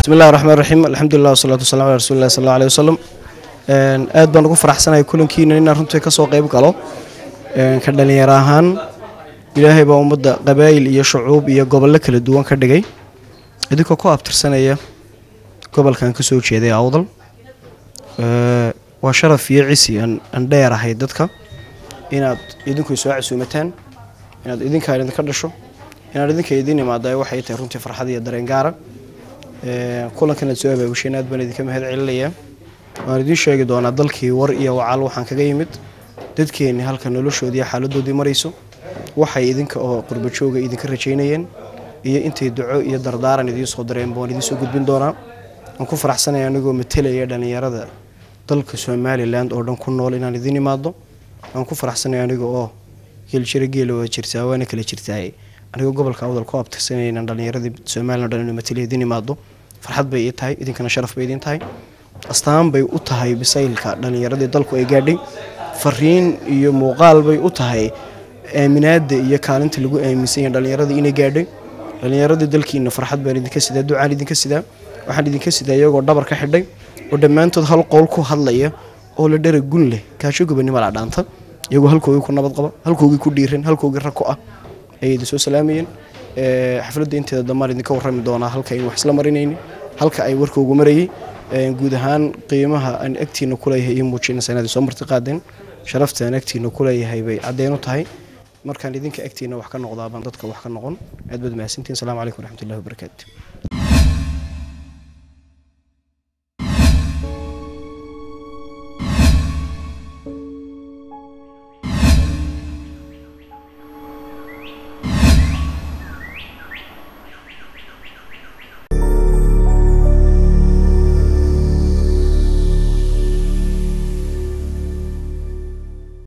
بسم الله الرحمن الرحيم الحمد لله والصلاة والسلام على رسول الله صلى الله عليه وسلم aad baan ugu faraxsanahay kulankiina inaan runtii ka soo qayb galo ka dhalinyaro ahaan ilaahay baa ummadda qabaayil iyo shucuub iyo gobollo kala duwan ka dhigay idinkoo ku abtirsanaya gobolkan ka soo jeeday awdal waa sharaf iyo cisi aan dheerahay dadka inaad idinku soo casuumataan inaad idinka ka dhasho inaad idinka idin imaado waxay tahay runtii farxad iyo dareen gaar ah kulankan soo abaabushay aad baan idinka mahad celinayaa waan idin sheegi doonaa dalkii war iyo wacaal waxaan kaga yimid dadkeena halka noloshoodii xaaladoodii marayso waxay idinka oo qurba jooga idinka rajaynayeen iyo intay duco iyo dardaaran idin soo dareen baan idin soo gudbin doonaa aan ku faraxsanahay anigoo metelaya dhalinyarada dalka Soomaaliland oo dhan ku nool inaan idin imaado aan ku faraxsanahay anigoo geelo jirtaa waana kala jirtaa anigoo gobolka awdal ku abtirsanay inaan dhalinyarada Soomaaliland oo dhan metelaya idin imaado farxad bay tahay idinkana sharaf bay idin tahay astaan bay u tahay bisaylka dhalinyarada dalku ay gaadhay fariin iyo muuqaal bay u tahay aaminaada iyo kaalinta lagu aaminsan dhalinyarada inay gaadhay dhalinyarada dalkiina farxad baan idinka sidaa ducaan idinka sidaa waxaan idinka sidaa iyagoo dhabar ka xidhay oo dhamaantood hal qowl ku hadlaya oo la dheer gun leh kaasho gobonimo la dhaanta iyagoo halkooda ku nabad qaba halkooda ku dhiiran halkooda rako ah ay idin soo salaamayeen xafladda inteeda dhammaan idinka warrami doonaa halka ay wax isla marinayeen halka ay warkoogu marayay guud ahaan qiimaha aan agtiina ku leeyahay iyo muujinaysa inaad soo marti qaadeen sharafta aan agtiina ku leeyahay bay cadeyn u tahay markaan idinka agtiina wax ka noqdaa baan dadka wax ka noqon aad baad mahadsantiin. Assalaamu calaykum waraxmatullaahi wabarakaatuh.